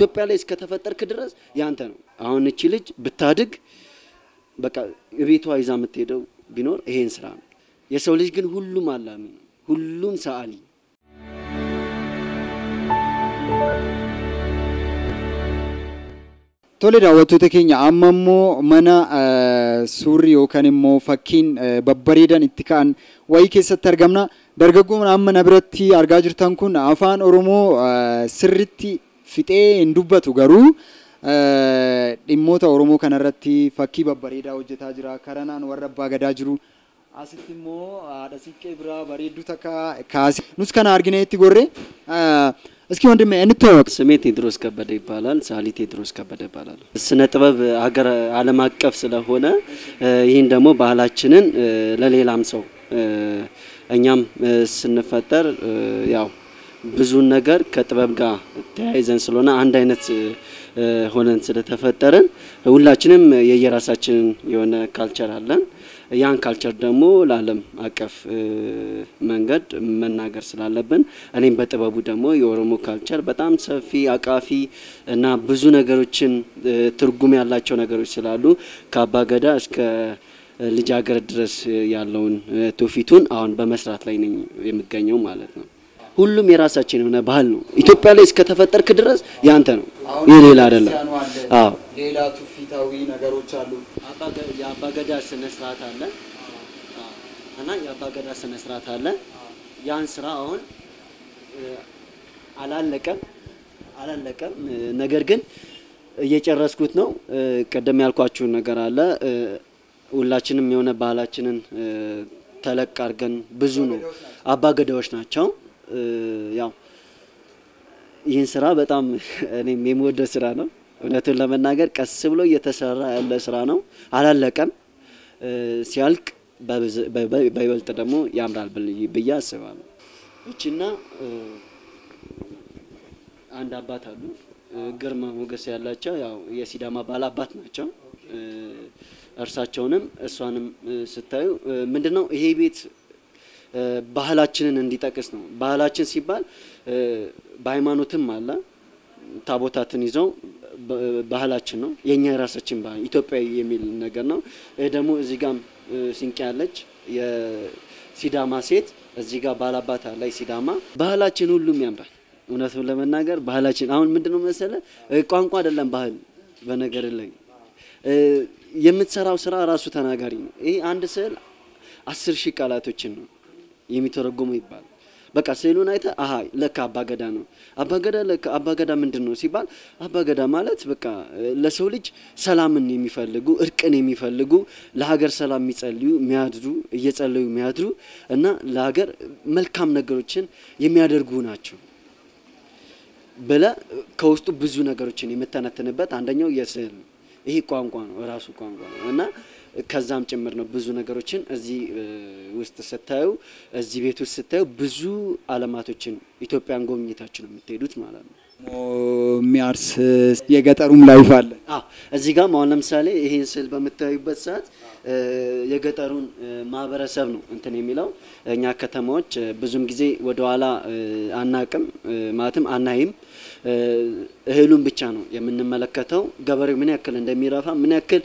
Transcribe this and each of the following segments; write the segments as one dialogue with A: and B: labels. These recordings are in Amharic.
A: ኢትዮጵያ ላይ እስከተፈጠርክ ድረስ ያንተ ነው አሁን እቺ ልጅ ብታድግ በቃ ቤቷ ይዛ የምትሄደው ቢኖር ይሄን ስራ ነው የሰው ልጅ ግን ሁሉም አላሚ ሁሉም ሰዓሊ
B: Tole daawwattoota keenya amma immoo mana suurri yookaan immoo fakkiin babbareedan itti ka'an wayii keessatti argamna. Dargaggoon amma na biratti argaa jirtan kun afaan Oromoo sirriitti fixee hin dubbatu garuu dhimmoota Oromoo kanarratti fakkii babbareedaa hojjetaa jira. Karanaan warra abbaa gadaa jiru. Asitti immoo haadha siiqqee biraa bareedduu takka kaase. Nus kana argine itti gorre. እስኪ ወንድሜ እንተዋወቅ
A: ስሜ ቴድሮስ ከበደ ይባላል ሳሊ ቴድሮስ ከበደ ይባላል ስነ ጥበብ ሀገር ዓለም አቀፍ ስለሆነ ይሄን ደግሞ ባህላችንን ለሌላም ሰው እኛም ስንፈጠር ያው ብዙ ነገር ከጥበብ ጋር ተያይዘን ስለሆነ አንድ አይነት ሆነን ስለተፈጠረን ሁላችንም የየራሳችንን የሆነ ካልቸር አለን ያን ካልቸር ደግሞ ለዓለም አቀፍ መንገድ መናገር ስላለብን እኔም በጥበቡ ደግሞ የኦሮሞ ካልቸር በጣም ሰፊ አቃፊ እና ብዙ ነገሮችን ትርጉም ያላቸው ነገሮች ስላሉ ከአባገዳ እስከ ልጃገረድ ድረስ ያለውን ቶፊቱን አሁን በመስራት ላይ ነኝ የምገኘው ማለት ነው ሁሉም የራሳችን ሆነ ባህል ነው ኢትዮጵያ ላይ እስከተፈጠርክ ድረስ ያንተ ነው የሌላ አይደለም አዎ
B: ሌላ ቱፊታዊ ነገሮች አሉ
A: የአባገዳ ስነ ስርዓት አለ እና የአባገዳ ስነ ስርዓት አለ ያን ስራ አሁን አላለቀም ነገር ግን እየጨረስኩት ነው ቀደም ያልኳችሁ ነገር አለ ሁላችንም የሆነ ባህላችንን ተለቅ አድርገን ብዙ ነው አባገዳዎች ናቸው ያው ይህን ስራ በጣም እኔም የምወደው ስራ ነው እውነቱን ለመናገር ቀስ ብሎ እየተሰራ ያለ ስራ ነው አላለቀም ሲያልቅ በይበልጥ ደግሞ ያምራል ብዬ አስባለሁ እቺና አንድ አባት አሉ ግርማ ሞገስ ያላቸው ያው የሲዳማ ባላባት ናቸው እርሳቸውንም እሷንም ስታዩ ምንድነው ይሄ ቤት ባህላችንን እንዲጠቅስ ነው ባህላችን ሲባል በሃይማኖትም አለ ታቦታትን ይዘው ባህላችን ነው የኛ ራሳችን ባህል ኢትዮጵያዊ የሚል ነገር ነው ደግሞ እዚህ ጋር ሲንቄ ያለች የሲዳማ ሴት እዚህ ጋር ባላባት አለ ሲዳማ ባህላችን ሁሉም ያምራል እውነቱን ለመናገር ባህላችን አሁን ምንድነው መሰለ ቋንቋ አይደለም ባህል በነገር ላይ የምትሰራው ስራ ራሱ ተናጋሪ ነው ይሄ አንድ ስዕል 10,000 ቃላቶችን ነው የሚተረጎመው ይባል በቃ ስዕሉን አይተ አሃ ለካ አባገዳ ነው አባገዳ ለካ አባገዳ ምንድነው ሲባል አባገዳ ማለት በቃ ለሰው ልጅ ሰላምን የሚፈልጉ እርቅን የሚፈልጉ ለሀገር ሰላም የሚጸልዩ የሚያድሩ እየጸለዩ የሚያድሩ እና ለሀገር መልካም ነገሮችን የሚያደርጉ ናቸው በላ ከውስጡ ብዙ ነገሮችን የምተነተንበት አንደኛው የስዕል ይሄ ቋንቋ ነው ራሱ ቋንቋ ነው እና ከዛም ጭምር ነው ብዙ ነገሮችን እዚህ ውስጥ ስታዩ እዚህ ቤት ውስጥ ስታዩ ብዙ አለማቶችን ኢትዮጵያን ጎብኝታችሁ ነው የምትሄዱት ማለት ነው
B: ሚያርስ የገጠሩም ላይፍ አለ
A: እዚህ ጋር ማውን ለምሳሌ ይሄን ስል በመታዩበት ሰዓት የገጠሩን ማህበረሰብ ነው እንትን የሚለው እኛ ከተማዎች ብዙም ጊዜ ወደ ኋላ አናቅም ማለትም አናይም እህሉን ብቻ ነው የምንመለከተው ገበሬው ምን ያክል እንደሚራፋ ምን ያክል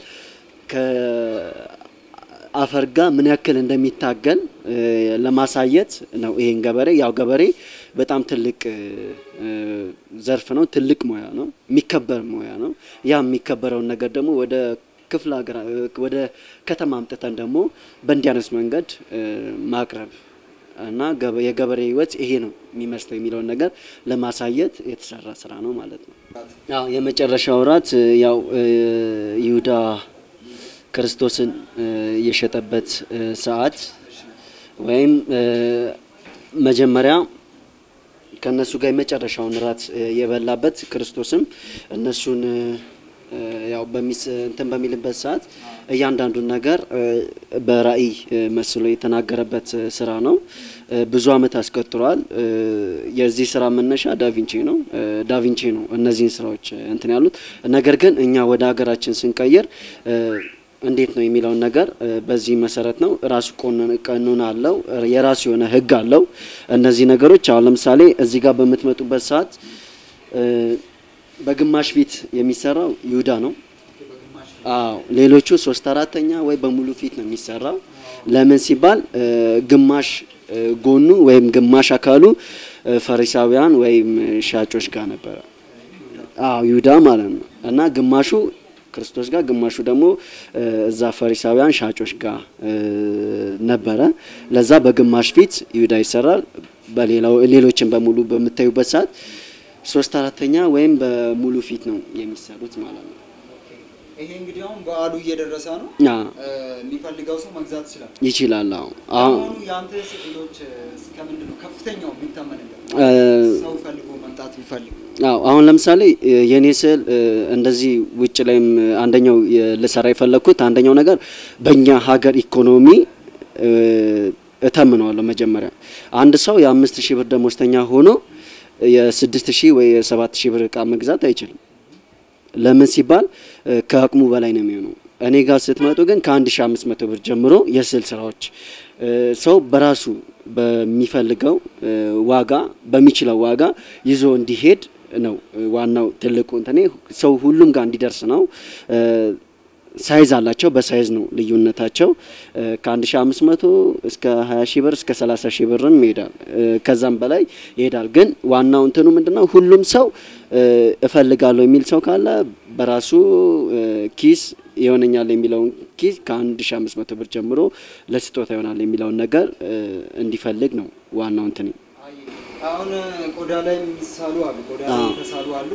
A: ከአፈርጋ ምን ያክል እንደሚታገል ለማሳየት ነው ይሄን ገበሬ ያው ገበሬ በጣም ትልቅ ዘርፍ ነው ትልቅ ሙያ ነው የሚከበር ሙያ ነው ያ የሚከበረው ነገር ደግሞ ወደ ክፍለ ሀገር ወደ ከተማ አምጥተን ደግሞ በእንዲያነስ መንገድ ማቅረብ እና የገበሬ ህይወት ይሄ ነው የሚመስለው የሚለው ነገር ለማሳየት የተሰራ ስራ ነው ማለት ነው ያው የመጨረሻው ራት ያው ይሁዳ ክርስቶስን የሸጠበት ሰዓት ወይም መጀመሪያ ከነሱ ጋር የመጨረሻውን ራት የበላበት ክርስቶስም እነሱን ያው እንትን በሚልበት ሰዓት እያንዳንዱ ነገር በራእይ መስሎ የተናገረበት ስራ ነው ብዙ አመት አስቆጥሯል የዚህ ስራ መነሻ ዳቪንቺ ነው እነዚህን ስራዎች እንትን ያሉት ነገር ግን እኛ ወደ ሀገራችን ስንቀየር እንዴት ነው የሚለው ነገር በዚህ መሰረት ነው ራሱ ቀኖና አለው የራሱ የሆነ ህግ አለው እነዚህ ነገሮች አሁን ለምሳሌ እዚህ ጋር በመትመጡበት ሰዓት በግማሽ ፊት የሚሰራው ይሁዳ ነው። አዎ ሌሎቹ 3/4ኛ ወይ በሙሉ ፊት ነው የሚሰራው። ለምን ሲባል ግማሽ ጎኑ ወይም ግማሽ አካሉ ፈሪሳውያን ወይም ሻጮች ጋር ነበር። አዎ ይሁዳ ማለት ነው። እና ግማሹ ክርስቶስ ጋር ግማሹ ደግሞ እዛ ፈሪሳውያን ሻጮች ጋር ነበረ። ለዛ በግማሽ ፊት ይሁዳ ይሰራል። በሌላው ሌሎችን በሙሉ በመታዩበት ሰዓት 3/4ኛ ወይም በሙሉ ፊት ነው የሚሰሩት ማለት ነው።
B: ይሄ እንግዲህ አሁን በዓሉ እየደረሰ ነው። የሚፈልገው ሰው መግዛት ይችላል። አሁን ያንተ ስዕሎች እስከምንድን ነው ከፍተኛው የሚታመንበት ሰው ፈልጎ መምጣት ይፈልግ?
A: አሁን ለምሳሌ የኔ ስዕል እንደዚህ ውጭ ላይም አንደኛው ለሰራ የፈለኩት አንደኛው ነገር በእኛ ሀገር ኢኮኖሚ እተምነዋለሁ። መጀመሪያ አንድ ሰው የ5000 ብር ደሞዝተኛ ሆኖ የ6000 ወይ የ7000 ብር እቃ መግዛት አይችልም። ለምን ሲባል ከአቅሙ በላይ ነው የሚሆነው። እኔ ጋር ስትመጡ ግን ከ1500 ብር ጀምሮ የስዕል ስራዎች ሰው በራሱ በሚፈልገው ዋጋ በሚችለው ዋጋ ይዞ እንዲሄድ ነው ዋናው ትልቁ እንተኔ ሰው ሁሉም ጋር እንዲደርስ ነው። ሳይዝ አላቸው በሳይዝ ነው ልዩነታቸው። ከ1500 እስከ 20000 ብር እስከ 30000 ብርም ይሄዳል። ከዛም በላይ ይሄዳል። ግን ዋናው እንትኑ ምንድነው ሁሉም ሰው እፈልጋለሁ የሚል ሰው ካለ በራሱ ኪስ ይሆነኛል የሚለውን ኪስ ከ1500 ብር ጀምሮ ለስጦታ ይሆናል የሚለውን ነገር እንዲፈልግ ነው ዋናው እንትኔ።
B: አሁን ቆዳ ላይ የሚሳሉ አሉ፣ ቆዳ ላይ ተሳሉ አሉ።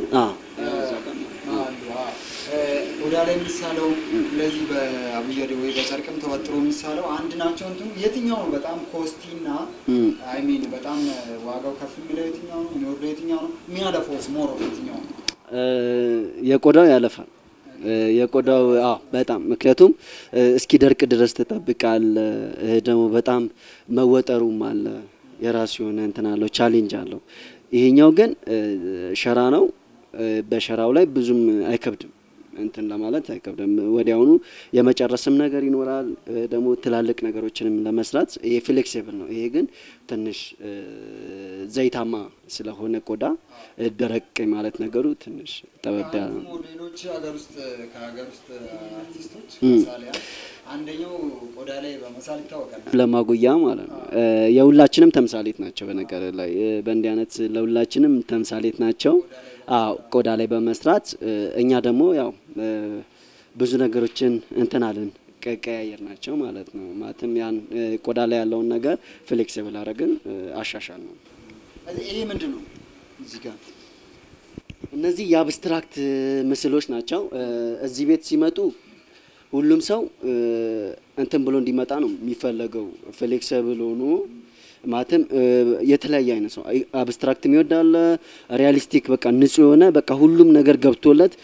B: ቆዳ ላይ የሚሳለው ለዚህ በአብየደ ወይ በጨርቅም ተወጥሮ የሚሳለው አንድ ናቸው። እንትን የትኛው ነው በጣም ኮስቲና አይ ሚን በጣም ዋጋው ከፍ የሚለው የትኛው ነው? የሚወርደው የትኛው ነው? የሚያለፈውስ ሞር ኦፍ የትኛው ነው?
A: የቆዳው ያለፋል። የቆዳው በጣም ምክንያቱም እስኪ ደርቅ ድረስ ተጠብቃል። ደግሞ በጣም መወጠሩም አለ የራሱ የሆነ እንትን አለው ቻሌንጅ አለው። ይሄኛው ግን ሸራ ነው። በሸራው ላይ ብዙም አይከብድም እንትን ለማለት አይከብድም። ወዲያውኑ የመጨረስም ነገር ይኖራል። ደግሞ ትላልቅ ነገሮችንም ለመስራት ይሄ ፍሌክሲብል ነው። ይሄ ግን ትንሽ ዘይታማ ስለሆነ ቆዳ ደረቅ ማለት ነገሩ ትንሽ ጠበብ ያለ ነው።
B: ሞዴሎች ከሀገር ውስጥ አርቲስቶች ምሳሌ አንደኛው ቆዳ ላይ በመሳል ይታወቃል።
A: ለማጉያ ማለት ነው። የሁላችንም ተምሳሌት ናቸው። በነገር ላይ በእንዲህ አይነት ለሁላችንም ተምሳሌት ናቸው። ቆዳ ላይ በመስራት እኛ ደግሞ ያው ብዙ ነገሮችን እንተናለን ቀያየር ናቸው ማለት ነው። ማለትም ያን ቆዳ ላይ ያለውን ነገር ፍሌክሲብል አረግን አሻሻል ነው።
B: ይሄ ምንድነው? እዚህ ጋር
A: እነዚህ የአብስትራክት ምስሎች ናቸው። እዚህ ቤት ሲመጡ ሁሉም ሰው እንትን ብሎ እንዲመጣ ነው የሚፈልገው። ፍሌክሲብል ሆኖ ማለትም የተለያየ አይነት ነው። አብስትራክት የሚወዳል፣ ሪያሊስቲክ በቃ ንጹህ የሆነ በቃ ሁሉም ነገር ገብቶለት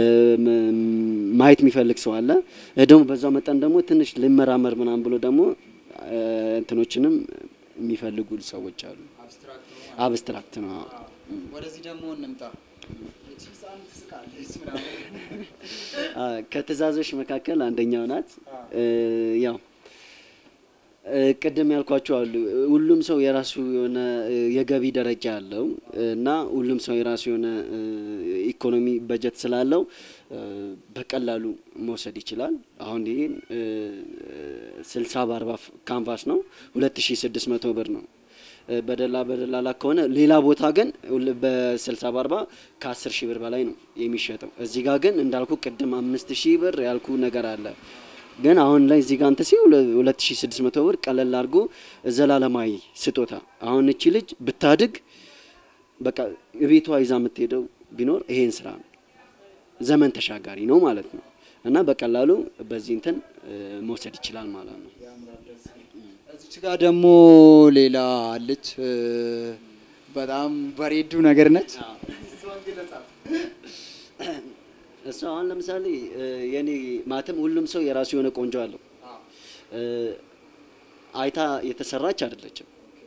A: ማየት የሚፈልግ ሰው አለ። ደግሞ በዛው መጠን ደግሞ ትንሽ ልመራመር ምናምን ብሎ ደግሞ እንትኖችንም የሚፈልጉ ሰዎች አሉ። አብስትራክት ነው።
B: ወደዚህ ደግሞ እንምጣ።
A: ከትዕዛዞች መካከል አንደኛው ናት። ያው ቅድም ያልኳቸው አሉ። ሁሉም ሰው የራሱ የሆነ የገቢ ደረጃ አለው እና ሁሉም ሰው የራሱ የሆነ ኢኮኖሚ በጀት ስላለው በቀላሉ መውሰድ ይችላል። አሁን ይሄን 60 በ40 ካንቫስ ነው 2600 ብር ነው። በደላላ ከሆነ ሌላ ቦታ ግን በ60 በ40 ከ10000 ብር በላይ ነው የሚሸጠው። እዚህ ጋር ግን እንዳልኩ ቅድም 5000 ብር ያልኩ ነገር አለ። ግን አሁን ላይ እዚህ ጋር አንተ ሲው 2600 ብር ቀለል አድርጎ ዘላለማዊ ስጦታ። አሁን እቺ ልጅ ብታድግ በቃ ቤቷ ይዛ የምትሄደው ቢኖር ይሄን ስራ ነው። ዘመን ተሻጋሪ ነው ማለት ነው እና በቀላሉ በዚህ እንትን መውሰድ ይችላል ማለት ነው።
B: እዚች ጋር ደግሞ ሌላ አለች። በጣም በሬዱ ነገር ነች።
A: እሷ አሁን ለምሳሌ የኔ ማተም ሁሉም ሰው የራሱ የሆነ ቆንጆ አለው። አይታ የተሰራች አይደለችም።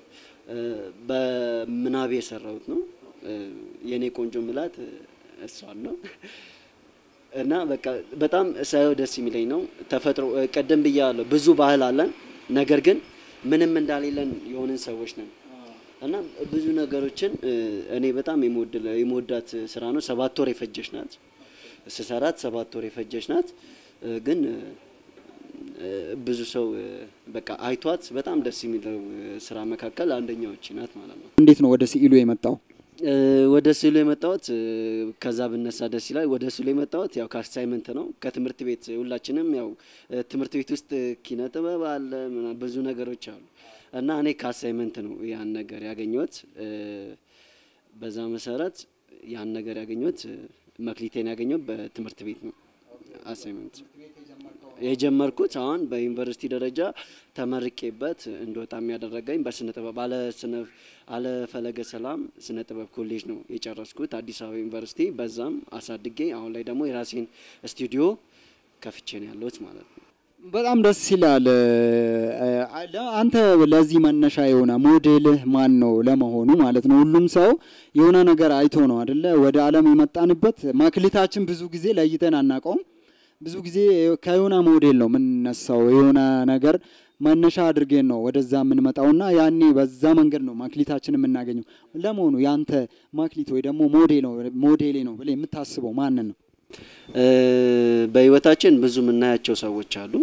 A: በምናቤ የሰራሁት ነው። የኔ ቆንጆ ምላት እሷ ነው እና በቃ በጣም ሳይው ደስ የሚለኝ ነው። ተፈጥሮ ቀደም ብያለሁ ብዙ ባህል አለን። ነገር ግን ምንም እንዳሌለን የሆነን ሰዎች ነን። እና ብዙ ነገሮችን እኔ በጣም የምወዳት ስራ ነው 7 ወር የፈጀች ናት ስሰራት 7 ወር የፈጀች ናት ግን ብዙ ሰው በቃ አይቷት በጣም ደስ የሚለው ስራ መካከል አንደኛዎች ናት ማለት ነው
B: እንዴት ነው ወደ ሲኢሉ የመጣው
A: ወደ ሲኢሉ የመጣሁት ከዛ ብነሳ ደስ ይላል ወደ ሲኢሉ የመጣሁት ያው ከአሳይመንት ነው ከትምህርት ቤት ሁላችንም ያው ትምህርት ቤት ውስጥ ኪነ ጥበብ አለ ብዙ ነገሮች አሉ እና እኔ ከአሳይመንት ነው ያን ነገር ያገኘሁት በዛ መሰረት ያን ነገር ያገኘሁት መክሊቴን ያገኘሁት በትምህርት ቤት ነው አሳይመንት የጀመርኩት አሁን በዩኒቨርሲቲ ደረጃ ተመርቄበት እንደወጣም ያደረገኝ በስነ ጥበብ አለ ፈለገ ሰላም ስነ ጥበብ ኮሌጅ ነው የጨረስኩት አዲስ አበባ ዩኒቨርሲቲ በዛም አሳድጌ አሁን ላይ ደግሞ የራሴን ስቱዲዮ ከፍቼ ነው ያለሁት ማለት ነው
B: በጣም ደስ ይላል አንተ ለዚህ መነሻ የሆነ ሞዴል ማን ነው ለመሆኑ ማለት ነው ሁሉም ሰው የሆነ ነገር አይቶ ነው አይደለ ወደ ዓለም የመጣንበት ማክሊታችን ብዙ ጊዜ ለይተን አናቀውም ብዙ ጊዜ ከዮና ሞዴል ነው ምንነሳው የሆነ ነገር መነሻ አድርገን ነው ወደዛ ምንመጣውና ያኔ በዛ መንገድ ነው ማክሊታችን የምናገኘው ለመሆኑ ያንተ ማክሊት ወይ ደግሞ ሞዴሌ ነው ብለ የምታስበው ማን ነው
A: በህይወታችን ብዙ ምናያቸው ሰዎች አሉ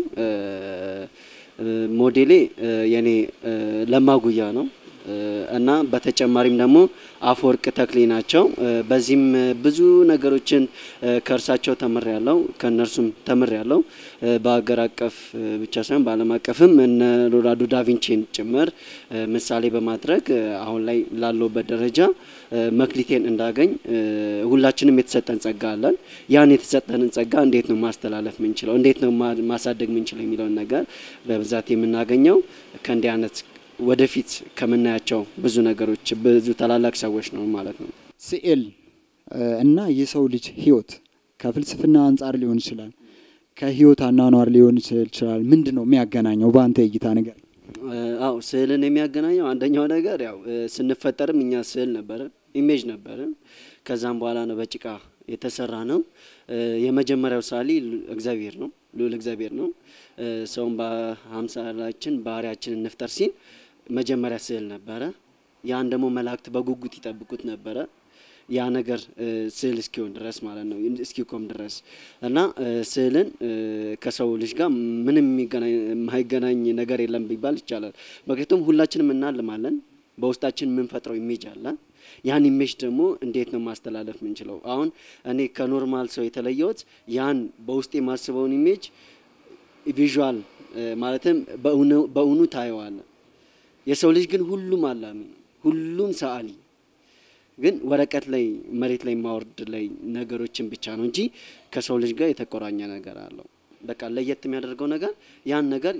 A: ሞዴሌ የኔ ለማጉያ ነው እና በተጨማሪም ደግሞ አፈወርቅ ተክሌ ናቸው በዚህም ብዙ ነገሮችን ከርሳቸው ተመረያለው ከነርሱም ተመረያለው በአገር አቀፍ ብቻ ሳይሆን በአለም አቀፍም እነ ሎራዶ ዳቪንቺን ጭምር ምሳሌ በማድረግ አሁን ላይ ላለውበት ደረጃ መክሊቴን እንዳገኝ ሁላችንም የተሰጠን ጸጋ አለን ያን የተሰጠንን ጸጋ እንዴት ነው ማስተላለፍ ምንችለው እንዴት ነው ማሳደግ ምንችለው የሚለው ነገር በብዛት የምናገኘው ከእንዲህ አይነት ወደፊት ከመናያቸው ብዙ ነገሮች ብዙ ታላላቅ ሰዎች ነው ማለት ነው
B: ሲኤል እና የሰው ልጅ ህይወት ከፍልስፍና አንፃር ሊሆን ይችላል ከህይወት አናኗር ሊሆን ይችላል ምንድነው የሚያገናኘው ባንተ እይታ ነገር
A: አው ስዕልን የሚያገናኘው አንደኛው ነገር ያው ስንፈጠርም እኛ ስዕል ነበር ኢሜጅ ነበር ከዛም በኋላ ነው በጭቃ የተሰራ ነው የመጀመሪያው ሳሊ እግዚአብሔር ነው ሉል እግዚአብሔር ነው ሰውን በ50ላችን ባህሪያችን እንፍጠር ሲል መጀመሪያ ስዕል ነበር ያን ደግሞ መላእክት በጉጉት ይጠብቁት ነበር ያ ነገር ስዕል እስኪሆን ድረስ ማለት ነው እስኪቆም ድረስ እና ስዕልን ከሰው ልጅ ጋር ምንም የማይገናኝ ነገር የለም ቢባል ይቻላል ምክንያቱም ሁላችንም እናልማለን በውስጣችን ምን ፈጥረው ኢሜጅ አለ ያን ኢሜጅ ደግሞ እንዴት ነው ማስተላለፍ ምንችለው አሁን እኔ ከኖርማል ሰው የተለየሁት ያን በውስጤ ማስበውን ኢሜጅ ቪዥዋል ማለትም በእውኑ ታየዋለ የሰው ልጅ ግን ሁሉም አላሚ ሁሉም ሰዓሊ ግን ወረቀት ላይ መሬት ላይ ማወርድ ላይ ነገሮችን ብቻ ነው እንጂ ከሰው ልጅ ጋር የተቆራኘ ነገር አለው በቃ ለየት የሚያደርገው ነገር ያን ነገር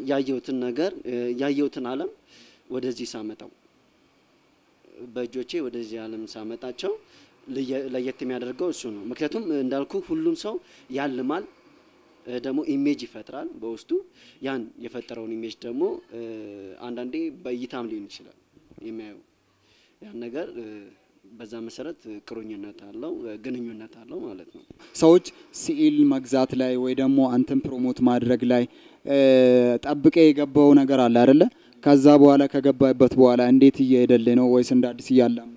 A: ያየሁትን ዓለም ወደዚህ ሳመጣው በእጆቼ ወደዚህ ዓለም ሳመጣቸው ለየት የሚያደርገው እሱ ነው ምክንያቱም እንዳልኩ ሁሉም ሰው ያልማል ደግሞ ኢሜጅ ይፈጥራል በውስጡ ያን የፈጠረውን ኢሜጅ ደግሞ አንዳንዴ በእይታም ሊሆን ይችላል የሚያየው ያን ነገር በዛ መሰረት ቅሩኝነት አለው ግንኙነት አለው ማለት ነው
B: ሰዎች ሲኢል መግዛት ላይ ወይ ደግሞ አንተን ፕሮሞት ማድረግ ላይ ጠብቀ የገባው ነገር አለ አይደለ ከዛ በኋላ ከገባበት በኋላ እንዴት እየሄደልህ ነው ወይስ እንዳዲስ ይያላም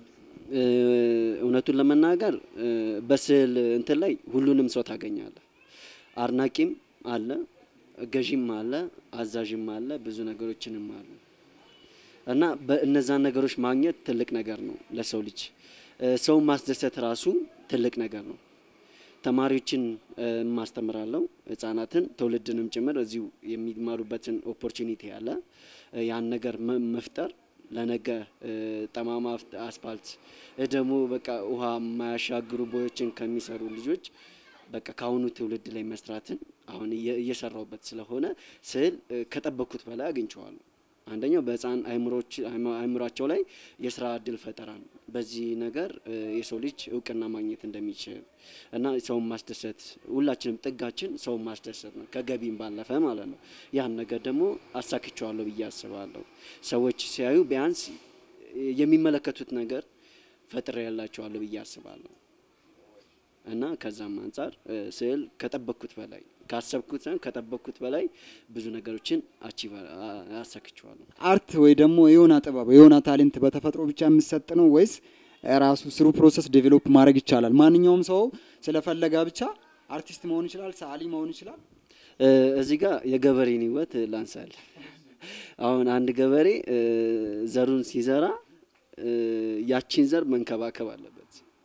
A: እውነቱን ለመናገር በስዕል እንትን ላይ ሁሉንም ሰው ታገኛለህ አርናቂም አለ ገዢም አለ አዛዥም አለ ብዙ ነገሮችንም አሉ እና በእነዛ ነገሮች ማግኘት ትልቅ ነገር ነው ለሰው ልጅ ሰው ማስደሰት ራሱ ትልቅ ነገር ነው ተማሪዎችን ማስተምራለሁ ህፃናትን ተወልድንም ጭምር እዚሁ የሚማሩበትን ኦፖርቹኒቲ አለ ያን ነገር መፍጠር ለነገ ጠማማ አስፋልት ደግሞ በቃ ውሃ ማያሻግሩ ቦዮችን ከሚሰሩ ልጆች በቃ ካሁኑ ትውልድ ላይ መስራትን አሁን እየሰራውበት ስለሆነ ስዕል ከጠበቁት በላይ አግኝቻለሁ አንደኛው በህፃን አይምሮአቸው ላይ የስራ እድል ፈጠራ ነው በዚህ ነገር የሰው ልጅ እውቅና ማግኘት እንደሚችል እና ሰው ማስደሰት ሁላችንም ጥጋችን ሰው ማስደሰት ነው ከገቢም ባለፈ ማለት ነው ያን ነገር ደግሞ አሳክቻለሁ በያስባለሁ ሰዎች ሲያዩ ቢያንስ የሚመለከቱት ነገር ፈጥሬ ያላቸዋለሁ በያስባለሁ እና ከዛም አንፃር ስዕል ከጠበቅኩት በላይ ካሰብኩት ሳይሆን ከጠበቅኩት በላይ ብዙ ነገሮችን አቺቭ አሳክቼዋለሁ።
B: አርት ወይ ደግሞ የሆነ ጥበብ የሆነ ታሌንት በተፈጥሮ ብቻ የሚሰጥ ነው ወይስ ራሱ ስሩ ፕሮሰስ ዴቨሎፕ ማድረግ ይቻላል? ማንኛውም ሰው ስለፈለጋ ብቻ አርቲስት መሆን ይችላል፣ ሰዓሊ መሆን ይችላል?
A: እዚህ ጋር የገበሬን ህይወት ላንሳል። አሁን አንድ ገበሬ ዘሩን ሲዘራ ያቺን ዘር መንከባከብ አለበት።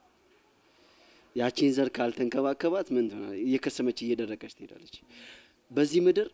A: ያቺን ዘር ካልተንከባከባት ምን ትሆናለች? እየከሰመች እየደረቀች ትሄዳለች። በዚህ ምድር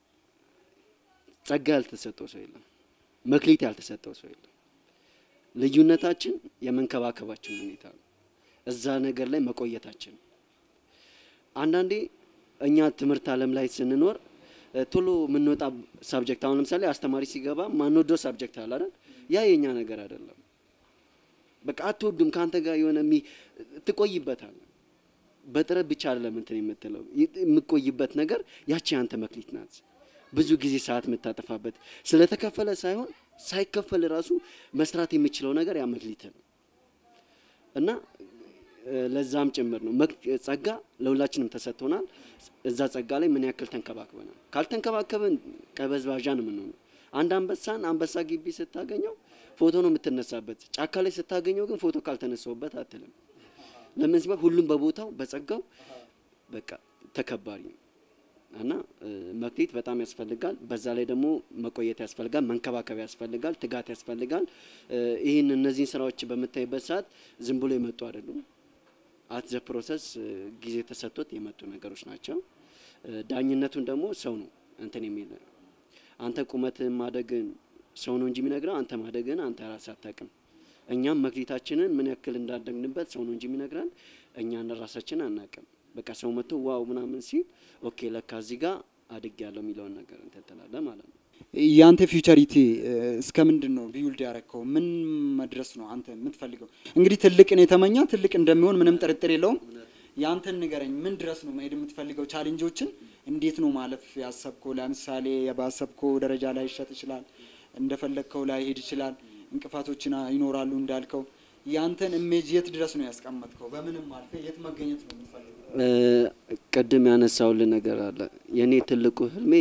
A: ጸጋ ያልተሰጠው ሰው የለም፣ መክሊት ያልተሰጠው ሰው የለም። ልዩነታችን የመንከባከባችን ሁኔታ ነው፣ እዛ ነገር ላይ መቆየታችን። አንዳንዴ እኛ ትምህርት ዓለም ላይ ስንኖር ቶሎ የምንወጣ ሳብጀክት፣ አሁን ለምሳሌ አስተማሪ ሲገባ ማንወደው ሳብጀክት አለ አይደል? ያ የኛ ነገር አይደለም። በቃ አትወዱም፣ ካንተ ጋር የሆነ ትቆይበታል። በጥረት ብቻ አይደለም እንትን የምትለው የምትቆይበት ነገር ያቺ አንተ መክሊት ናት። ብዙ ጊዜ ሰዓት የምታጠፋበት ስለተከፈለ ሳይሆን ሳይከፈል ራሱ መስራት የሚችለው ነገር ያ መክሊት ነው። እና ለዛም ጭምር ነው ጸጋ ለሁላችንም ተሰጥቶናል። እዛ ጸጋ ላይ ምን ያክል ተንከባክበናል? ካልተንከባከበን ቀበዝባዣ ነው የምንሆነው። አንድ አንበሳ ግቢ ስታገኘው ፎቶ ነው የምትነሳበት። ጫካ ላይ ስታገኘው ግን ፎቶ ካልተነሳውበት አትልም። ለምን ሲባል ሁሉም በቦታው በጸጋው በቃ ተከባሪ ነው። እና መክሊት በጣም ያስፈልጋል። በዛ ላይ ደግሞ መቆየት ያስፈልጋል፣ መንከባከብ ያስፈልጋል፣ ትጋት ያስፈልጋል። እነዚህን ስራዎች በመታይበት ሰዓት ዝም ብሎ የመጡ አይደሉም። አት ዘ ፕሮሰስ ጊዜ ተሰጥቶት የመጡ ነገሮች ናቸው። ዳኝነቱን ደግሞ ሰው ነው እንትን የሚል አንተ ቁመት ማደግን ሰው ነው እንጂ የሚነግረው አንተ ማደግን አንተ ራስህ አታውቅም። እኛም መክሊታችንን ምን ያክል እንዳደግንበት ሰው ነው እንጂ የሚነግረን እኛን ራሳችንን አናውቅም። በቃ ሰው መጥቶ ዋው ምናምን ሲል ኦኬ ለካ እዚህ ጋር አድግ ያለው የሚለውን ነገር እንትን ትላለህ ማለት ነው።
B: ያንተ ፊውቸሪቲ እስከ ምንድን ነው ቢውልድ ያረከው? ምን መድረስ ነው አንተ የምትፈልገው? እንግዲህ ትልቅን የተመኛ ትልቅ እንደሚሆን ምንም ጥርጥር የለውም። ያንተን ንገረኝ፣ ምን ድረስ ነው መሄድ የምትፈልገው? ቻሌንጆችን እንዴት ነው ማለፍ ያሰብከው? ለምሳሌ ባሰብከው ደረጃ ላይ ይሸጥ ይችላል፣ እንደፈለግከው ላይ ሄድ ይችላል፣ እንቅፋቶችና ይኖራሉ እንዳልከው። ያንተን ኢሜጅ የት ድረስ ነው ያስቀመጥከው? በምንም አልፈ የት መገኘት ነው የምትፈልገው?
A: ቅድም ያነሳውልህ ነገር አለ። የኔ ትልቁ ህልሜ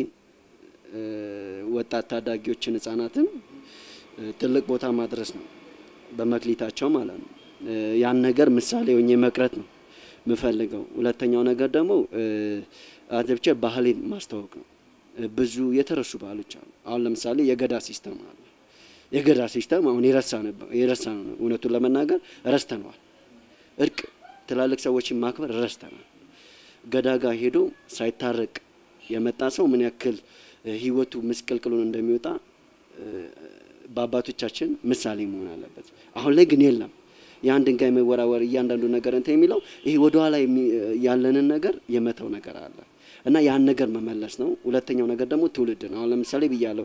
A: ወጣት ታዳጊዎችን ህፃናትን ትልቅ ቦታ ማድረስ ነው በመክሊታቸው ማለት ነው። ያን ነገር ምሳሌ ሆኜ መቅረት ነው የምፈልገው። ሁለተኛው ነገር ደግሞ አጥብቼ ባህሌን ማስተዋወቅ ነው። ብዙ የተረሱ ባህሎች አሉ። አሁን ለምሳሌ የገዳ ሲስተም አለ። የገዳ ሲስተም አሁን የረሳነው ነው። እውነቱን ለመናገር ረስተነዋል። እርቅ ትላልቅ ሰዎችን ማክበር ረስተናል። ገዳ ጋር ሄዶ ሳይታረቅ የመጣ ሰው ምን ያክል ህይወቱ ምስቅልቅሉን እንደሚወጣ በአባቶቻችን ምሳሌ መሆን አለበት። አሁን ላይ ግን የለም። ያን ድንጋይ መወራወር እያንዳንዱ ነገር እንትን የሚለው ይሄ ወደ ኋላ ያለንን ነገር የመተው ነገር አለ እና ያን ነገር መመለስ ነው። ሁለተኛው ነገር ደግሞ ትውልድ ነው። አሁን ለምሳሌ ብያለሁ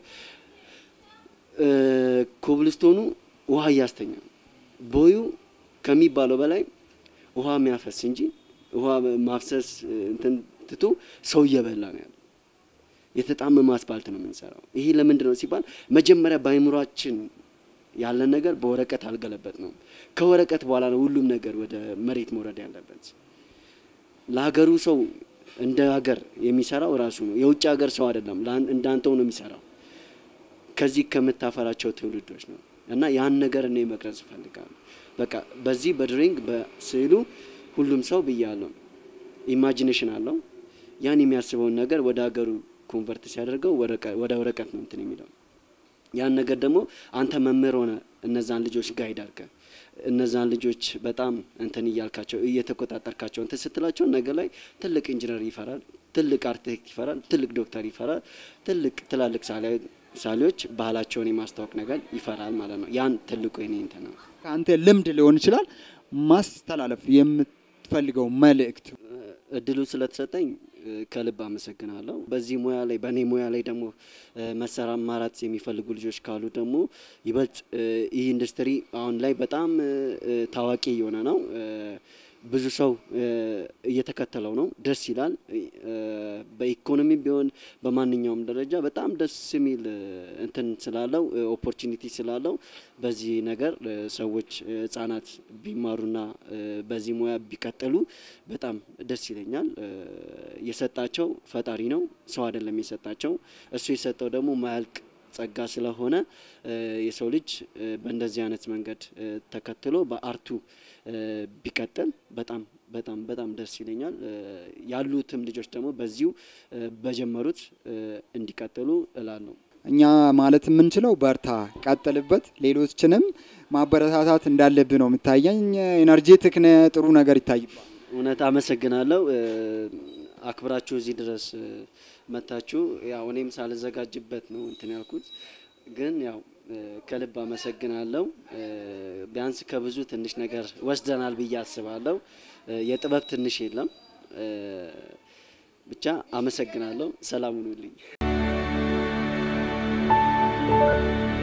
A: ኮብልስቶኑ ውሃ ያስተኛ ቦዩ ከሚባለው በላይ ውሃ የሚያፈስ እንጂ ውሃ ማፍሰስ እንትን ትቶ ሰው እየበላ ነው ያለው። የተጣመመ አስፋልት ነው የምንሰራው። ይሄ ለምንድን ነው ሲባል መጀመሪያ ባይምሯችን ያለ ነገር በወረቀት አልገለበጥ ነው። ከወረቀት በኋላ ነው ሁሉም ነገር ወደ መሬት መውረድ ያለበት። ለሀገሩ ሰው እንደ ሀገር የሚሰራው ራሱ ነው። የውጭ ሀገር ሰው አይደለም፣ እንዳንተው ነው የሚሰራው። ከዚህ ከምታፈራቸው ትውልዶች ነው እና ያን ነገር እኔ መቅረጽ እፈልጋለሁ። በቃ በዚህ በድሪንግ በስዕሉ ሁሉም ሰው ብያለሁ ኢማጂኔሽን አለው። ያን የሚያስበውን ነገር ወደ ሀገሩ ኮንቨርት ሲያደርገው ወደ ወረቀት ነው እንትን የሚለው። ያን ነገር ደግሞ አንተ መምህር ሆነ እነዛን ልጆች ጋይድ አድርገህ እነዛን ልጆች በጣም እንትን እያልካቸው እየተቆጣጠርካቸው እንትን ስትላቸው ነገ ላይ ትልቅ ኢንጂነር ይፈራል፣ ትልቅ አርክቴክት ይፈራል፣ ትልቅ ዶክተር ይፈራል፣ ትላልቅ ሳሊዎች ባህላቸውን የማስተዋወቅ ነገር ይፈራል ማለት ነው። ያን ትልቁ የኔ እንትን ነው።
B: አንተ ልምድ ሊሆን ይችላል ማስተላለፍ የምትፈልገው መልእክት?
A: እድሉ ስለተሰጠኝ ከልብ አመሰግናለሁ። በዚህ ሙያ ላይ በኔ ሙያ ላይ ደግሞ ማራት የሚፈልጉ ልጆች ካሉ ደግሞ ይበልጥ ይህ ኢንዱስትሪ አሁን ላይ በጣም ታዋቂ የሆነ ነው። ብዙ ሰው እየተከተለው ነው ደስ ይላል በኢኮኖሚ ቢሆን በማንኛውም ደረጃ በጣም ደስ የሚል እንትን ስላለው ኦፖርቹኒቲ ስላለው በዚህ ነገር ሰዎች ህፃናት ቢማሩና በዚህ ሙያ ቢቀጥሉ በጣም ደስ ይለኛል የሰጣቸው ፈጣሪ ነው ሰው አይደለም የሰጣቸው እሱ የሰጠው ደግሞ ማያልቅ ጸጋ ስለሆነ የሰው ልጅ በእንደዚህ አይነት መንገድ ተከትሎ በአርቱ ቢቀጥል በጣም በጣም በጣም ደስ ይለኛል ያሉትም ልጆች ደግሞ በዚሁ በጀመሩት እንዲቀጥሉ እላለሁ
B: እኛ ማለት የምንችለው በርታ ቀጥልበት ሌሎችንም ማበረታታት እንዳለብን ነው የምታየኝ ኤነርጂቲክ ነህ ጥሩ ነገር ይታይባል
A: እውነት አመሰግናለሁ አክብራችሁ እዚህ ድረስ መታችሁ ያው እኔም ሳልዘጋጅበት ነው እንትን ያልኩት ግን ያው ከልብ አመሰግናለሁ ቢያንስ ከብዙ ትንሽ ነገር ወስደናል ብዬ አስባለሁ የጥበብ ትንሽ የለም ብቻ አመሰግናለሁ ሰላም ሁኑልኝ